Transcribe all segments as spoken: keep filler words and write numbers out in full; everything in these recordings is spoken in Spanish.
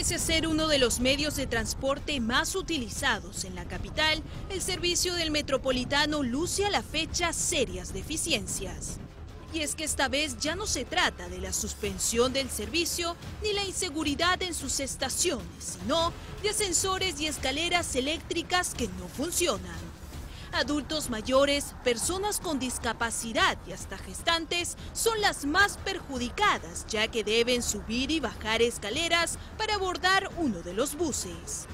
Pese a ser uno de los medios de transporte más utilizados en la capital, el servicio del Metropolitano luce a la fecha serias deficiencias. Y es que esta vez ya no se trata de la suspensión del servicio ni la inseguridad en sus estaciones, sino de ascensores y escaleras eléctricas que no funcionan. Adultos mayores, personas con discapacidad y hasta gestantes son las más perjudicadas, ya que deben subir y bajar escaleras para abordar uno de los buses.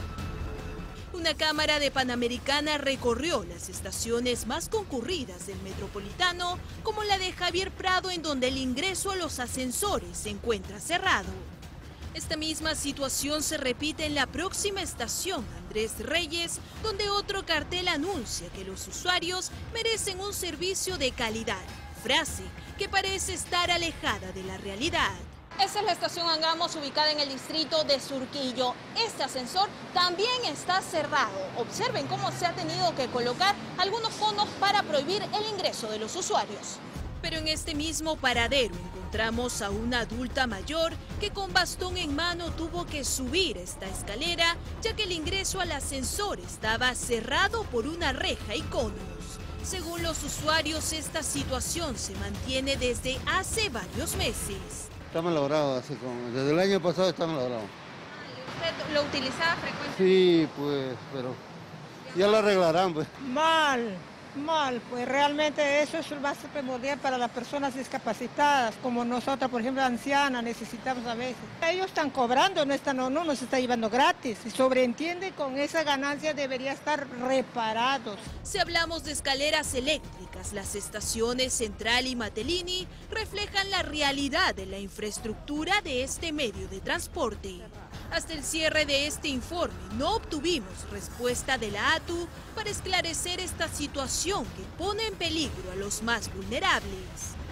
Una cámara de Panamericana recorrió las estaciones más concurridas del Metropolitano, como la de Javier Prado, en donde el ingreso a los ascensores se encuentra cerrado. Esta misma situación se repite en la próxima estación, Andrés Reyes, donde otro cartel anuncia que los usuarios merecen un servicio de calidad, frase que parece estar alejada de la realidad. Esta es la estación Angamos, ubicada en el distrito de Surquillo. Este ascensor también está cerrado. Observen cómo se ha tenido que colocar algunos conos para prohibir el ingreso de los usuarios. Pero en este mismo paradero encontramos a una adulta mayor que con bastón en mano tuvo que subir esta escalera, ya que el ingreso al ascensor estaba cerrado por una reja y conos. Según los usuarios, esta situación se mantiene desde hace varios meses. Está malogrado, así como desde el año pasado está malogrado. ¿Usted lo utilizaba frecuentemente? Sí, pues, pero ya lo arreglarán, pues. Mal, mal, pues realmente eso es lo más primordial para las personas discapacitadas, como nosotros, por ejemplo, ancianas, necesitamos a veces. Ellos están cobrando, no, están, no, no nos está llevando gratis. Y sobreentiende, con esa ganancia debería estar reparados. Si hablamos de escaleras eléctricas, las estaciones Central y Matelini reflejan la realidad de la infraestructura de este medio de transporte. Hasta el cierre de este informe no obtuvimos respuesta de la A T U para esclarecer esta situación que pone en peligro a los más vulnerables.